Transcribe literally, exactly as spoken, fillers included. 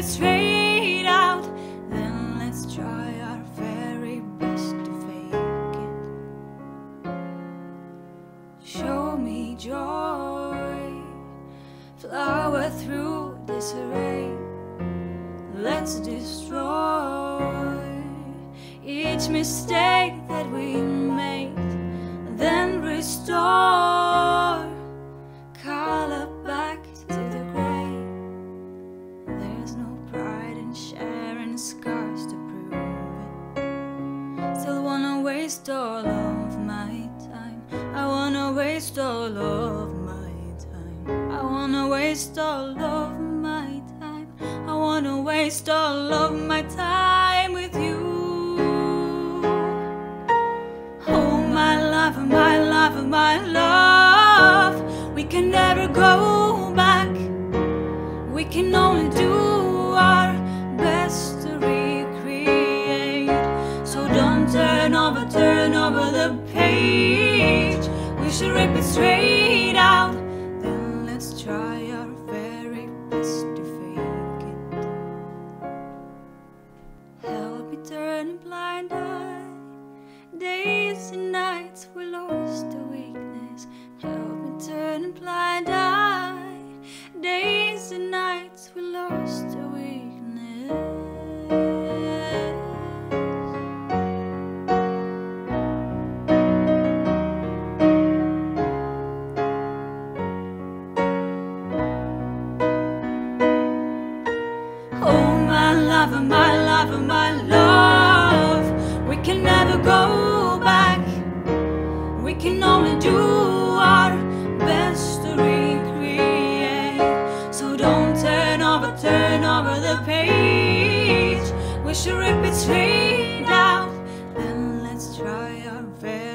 straight out. Then let's try our very best to fake it. Show me joy, flower through disarray. Let's destroy each mistake that we made, then restore color back to the gray. There's no pride in sharing scars to prove it. Still wanna waste all of my time. I wanna waste all of my time. I wanna waste all of my time. I wanna waste all of my time with you. Oh my love, my love, my love, we can never go back. We can only do our best to recreate. So don't turn over, turn over the page. We should rip it straight out. Then let's try our very best to fake it. Help me turn a blind eye. Days and nights we lost the weakness. Help me turn a blind eye. Days and nights we lost the weakness. Oh my love, my love, my love, we can never go back. We can only do our best to recreate. So don't turn over, turn over the page. We should rip it straight out. Then let's try our very